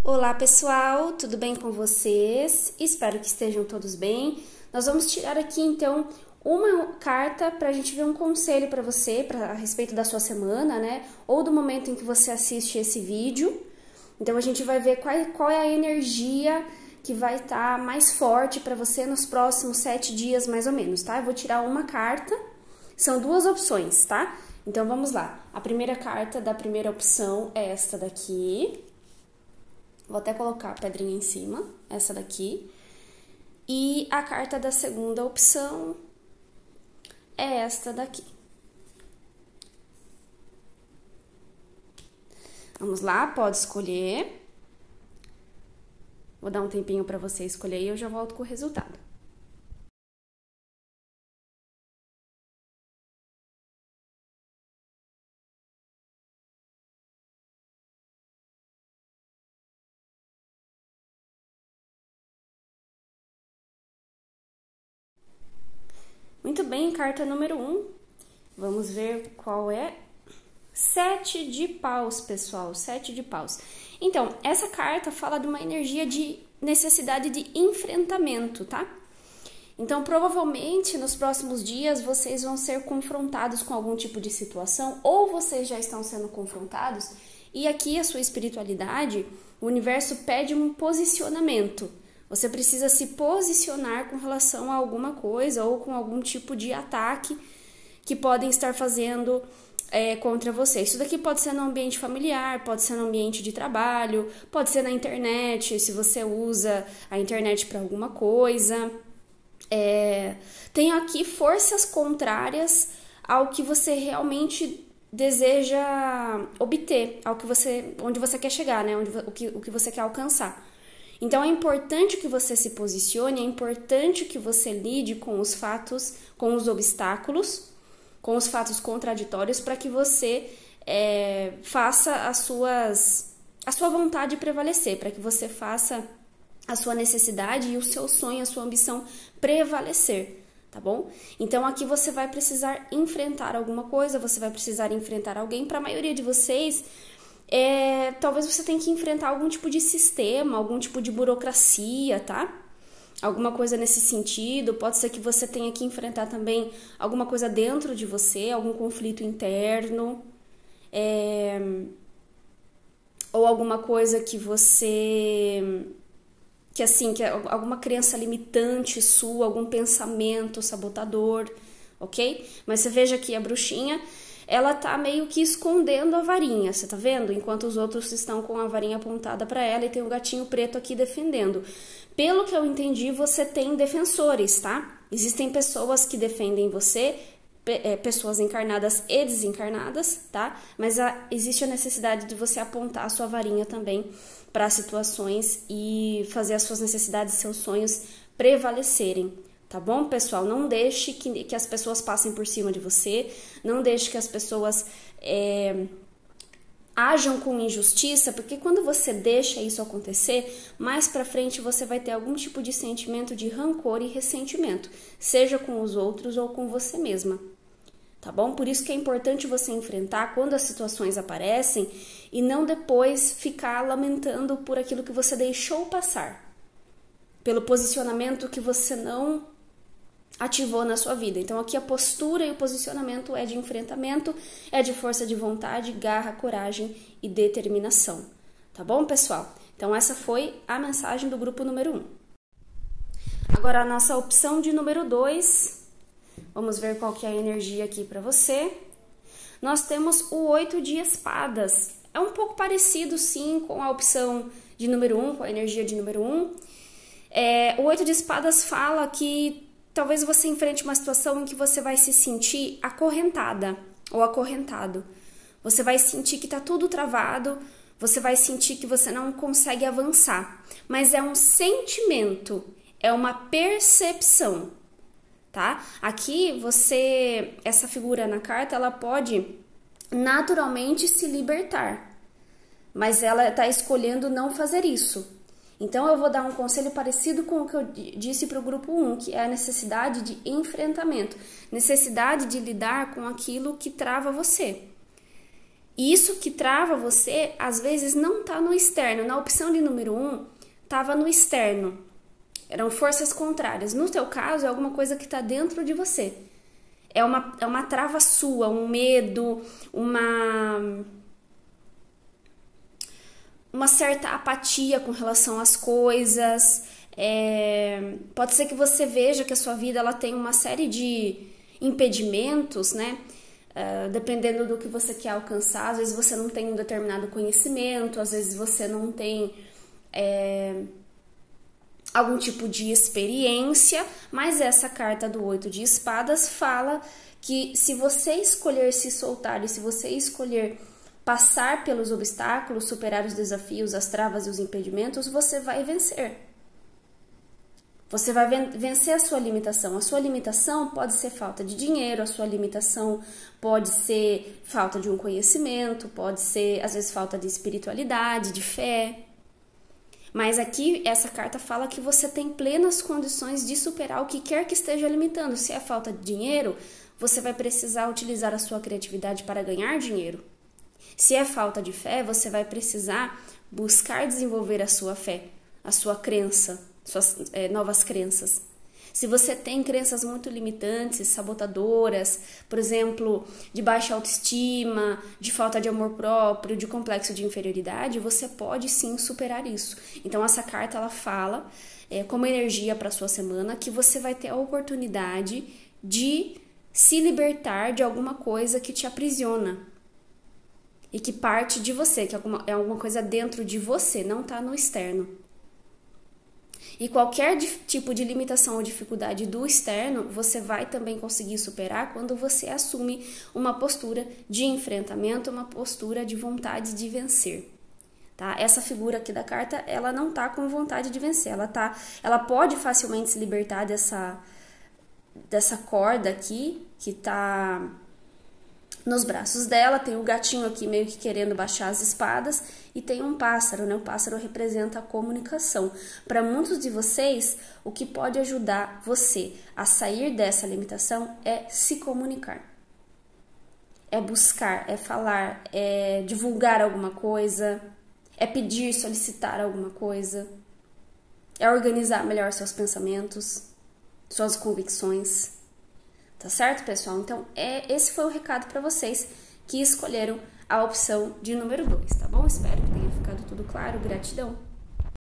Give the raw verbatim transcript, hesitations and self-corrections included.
Olá pessoal, tudo bem com vocês? Espero que estejam todos bem. Nós vamos tirar aqui então uma carta para a gente ver um conselho para você pra, a respeito da sua semana, né? Ou do momento em que você assiste esse vídeo. Então a gente vai ver qual, qual é a energia que vai estar tá mais forte para você nos próximos sete dias mais ou menos, tá? Eu vou tirar uma carta, são duas opções, tá? Então vamos lá. A primeira carta da primeira opção é esta daqui. Vou até colocar a pedrinha em cima, essa daqui. E a carta da segunda opção é esta daqui. Vamos lá, pode escolher. Vou dar um tempinho para você escolher e eu já volto com o resultado. Muito bem, carta número um. Vamos ver qual é. Sete de paus, pessoal. Sete de paus. Então, essa carta fala de uma energia de necessidade de enfrentamento, tá? Então, provavelmente, nos próximos dias, vocês vão ser confrontados com algum tipo de situação, ou vocês já estão sendo confrontados, e aqui a sua espiritualidade, o universo pede um posicionamento. Você precisa se posicionar com relação a alguma coisa ou com algum tipo de ataque que podem estar fazendo é, contra você. Isso daqui pode ser no ambiente familiar, pode ser no ambiente de trabalho, pode ser na internet, se você usa a internet para alguma coisa. É, tem aqui forças contrárias ao que você realmente deseja obter, ao que você, onde você quer chegar, né? Onde, o, que, o que você quer alcançar. Então, é importante que você se posicione, é importante que você lide com os fatos, com os obstáculos, com os fatos contraditórios, para que você é, faça as suas, a sua vontade prevalecer, para que você faça a sua necessidade e o seu sonho, a sua ambição prevalecer, tá bom? Então, aqui você vai precisar enfrentar alguma coisa, você vai precisar enfrentar alguém. Para a maioria de vocês, É, talvez você tenha que enfrentar algum tipo de sistema, algum tipo de burocracia, tá? Alguma coisa nesse sentido. Pode ser que você tenha que enfrentar também alguma coisa dentro de você, algum conflito interno, é, ou alguma coisa que você, que assim, que alguma crença limitante sua, algum pensamento sabotador, ok? Mas você veja que a bruxinha, ela tá meio que escondendo a varinha, você tá vendo? Enquanto os outros estão com a varinha apontada para ela e tem um gatinho preto aqui defendendo. Pelo que eu entendi, você tem defensores, tá? Existem pessoas que defendem você, pessoas encarnadas e desencarnadas, tá? Mas a, existe a necessidade de você apontar a sua varinha também para situações e fazer as suas necessidades e seus sonhos prevalecerem. Tá bom, pessoal? Não deixe que, que as pessoas passem por cima de você, não deixe que as pessoas é, ajam com injustiça, porque quando você deixa isso acontecer, mais pra frente você vai ter algum tipo de sentimento de rancor e ressentimento, seja com os outros ou com você mesma, tá bom? Por isso que é importante você enfrentar quando as situações aparecem e não depois ficar lamentando por aquilo que você deixou passar, pelo posicionamento que você não ativou na sua vida. Então aqui a postura e o posicionamento é de enfrentamento, é de força de vontade, garra, coragem e determinação. Tá bom, pessoal? Então essa foi a mensagem do grupo número um. Agora a nossa opção de número dois. Vamos ver qual que é a energia aqui para você. Nós temos o oito de espadas. É um pouco parecido, sim, com a opção de número um, com a energia de número um. É, o oito de espadas fala que talvez você enfrente uma situação em que você vai se sentir acorrentada ou acorrentado. Você vai sentir que tá tudo travado, você vai sentir que você não consegue avançar. Mas é um sentimento, é uma percepção, tá? Aqui você, essa figura na carta, ela pode naturalmente se libertar, mas ela tá escolhendo não fazer isso. Então, eu vou dar um conselho parecido com o que eu disse para o grupo um, que é a necessidade de enfrentamento, necessidade de lidar com aquilo que trava você. E isso que trava você, às vezes, não tá no externo. Na opção de número um, tava no externo. Eram forças contrárias. No teu caso, é alguma coisa que tá dentro de você. É uma, é uma trava sua, um medo, uma... uma certa apatia com relação às coisas. É, pode ser que você veja que a sua vida ela tem uma série de impedimentos, né? Uh, dependendo do que você quer alcançar. Às vezes você não tem um determinado conhecimento, às vezes você não tem é, algum tipo de experiência, mas essa carta do oito de espadas fala que se você escolher se soltar e se você escolher passar pelos obstáculos, superar os desafios, as travas e os impedimentos, você vai vencer. Você vai vencer a sua limitação. A sua limitação pode ser falta de dinheiro, a sua limitação pode ser falta de um conhecimento, pode ser, às vezes, falta de espiritualidade, de fé. Mas aqui, essa carta fala que você tem plenas condições de superar o que quer que esteja limitando. Se é falta de dinheiro, você vai precisar utilizar a sua criatividade para ganhar dinheiro. Se é falta de fé, você vai precisar buscar desenvolver a sua fé, a sua crença, suas é, novas crenças. Se você tem crenças muito limitantes, sabotadoras, por exemplo, de baixa autoestima, de falta de amor próprio, de complexo de inferioridade, você pode sim superar isso. Então essa carta ela fala é, como energia para a sua semana que você vai ter a oportunidade de se libertar de alguma coisa que te aprisiona e que parte de você, que é alguma, é alguma coisa dentro de você, não está no externo. E qualquer tipo de limitação ou dificuldade do externo, você vai também conseguir superar quando você assume uma postura de enfrentamento, uma postura de vontade de vencer. Tá? Essa figura aqui da carta, ela não tá com vontade de vencer, ela, tá, ela pode facilmente se libertar dessa, dessa corda aqui, que tá nos braços dela, tem o gatinho aqui meio que querendo baixar as espadas e tem um pássaro, né? O pássaro representa a comunicação. Para muitos de vocês, o que pode ajudar você a sair dessa limitação é se comunicar. É buscar, é falar, é divulgar alguma coisa, é pedir, solicitar alguma coisa, é organizar melhor seus pensamentos, suas convicções. Tá certo, pessoal? Então, é, esse foi o recado para vocês que escolheram a opção de número dois, tá bom? Espero que tenha ficado tudo claro. Gratidão!